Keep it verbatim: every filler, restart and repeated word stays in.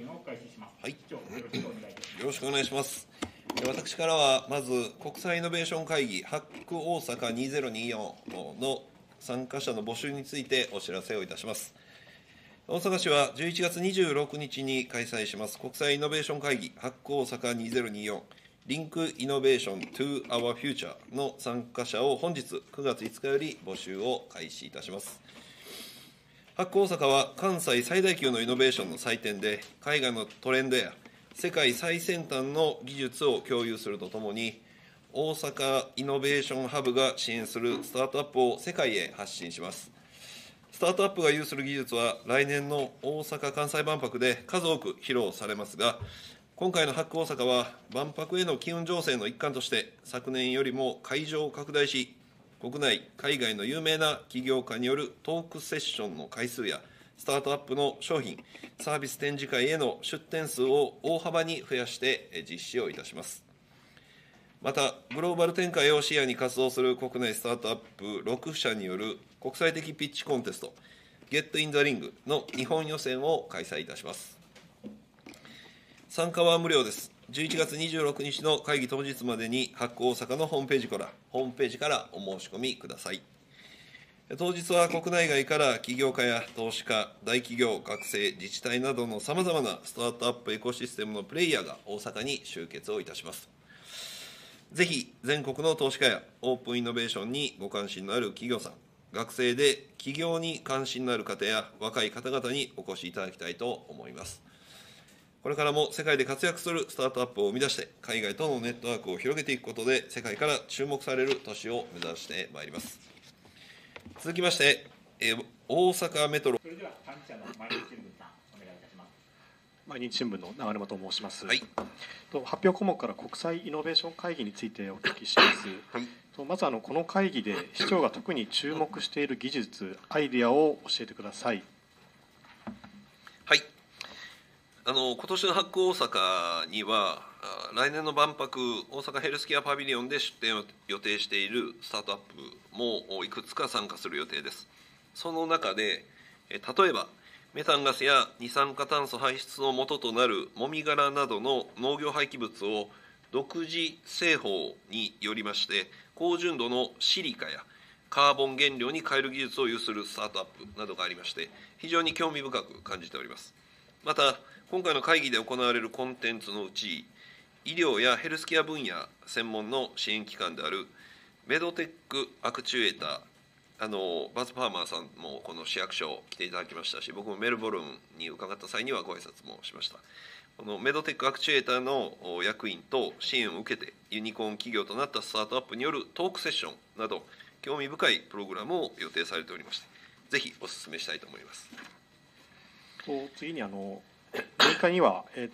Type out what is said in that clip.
を開始します。 はい、 市長、よろしくお願いいたします。 よろしくお願いします。私からはまず国際イノベーション会議ハック大阪にせんにじゅうよんの参加者の募集についてお知らせをいたします。大阪市はじゅういちがつにじゅうろくにちに開催します国際イノベーション会議ハック大阪にせんにじゅうよんリンクイノベーション to our future の参加者を本日くがついつかより募集を開始いたします。ハック大阪は関西最大級のイノベーションの祭典で、海外のトレンドや世界最先端の技術を共有するとともに、大阪イノベーションハブが支援するスタートアップを世界へ発信します。スタートアップが有する技術は、来年の大阪・関西万博で数多く披露されますが、今回のハック大阪は、万博への機運醸成の一環として、昨年よりも会場を拡大し、国内、海外の有名な起業家によるトークセッションの回数や、スタートアップの商品、サービス展示会への出展数を大幅に増やして実施をいたします。また、グローバル展開を視野に活動する国内スタートアップろくしゃによる国際的ピッチコンテスト、Get in the Ring の日本予選を開催いたします。参加は無料です。じゅういちがつにじゅうろくにちの会議当日までに、ハック大阪のホームページから、ホームページからお申し込みください。当日は国内外から起業家や投資家、大企業、学生、自治体などのさまざまなスタートアップエコシステムのプレイヤーが大阪に集結をいたします。ぜひ、全国の投資家やオープンイノベーションにご関心のある企業さん、学生で起業に関心のある方や若い方々にお越しいただきたいと思います。これからも世界で活躍するスタートアップを生み出して、海外とのネットワークを広げていくことで、世界から注目される都市を目指してまいります。続きまして、えー、大阪メトロ。 それでは、幹事社の毎日新聞さん、お願いいたします。 毎日新聞の長沼と申します。 はい、 と発表項目から国際イノベーション会議についてお聞きします。はい、とまずあのこの会議で市長が特に注目している技術、アイデアを教えてください。 はい。あの今年のハック大阪には、来年の万博、大阪ヘルスケアパビリオンで出展を予定しているスタートアップもいくつか参加する予定です。その中で、例えば、メタンガスや二酸化炭素排出の元となるもみ殻などの農業廃棄物を独自製法によりまして、高純度のシリカやカーボン原料に変える技術を有するスタートアップなどがありまして、非常に興味深く感じております。また、今回の会議で行われるコンテンツのうち、医療やヘルスケア分野専門の支援機関であるメドテックアクチュエーター、あのバズ・パーマーさんもこの市役所来ていただきましたし、僕もメルボルンに伺った際にはご挨拶もしました。このメドテックアクチュエーターの役員と支援を受けて、ユニコーン企業となったスタートアップによるトークセッションなど、興味深いプログラムを予定されておりまして、ぜひお勧めしたいと思います。 と次にあの、むいかには、えー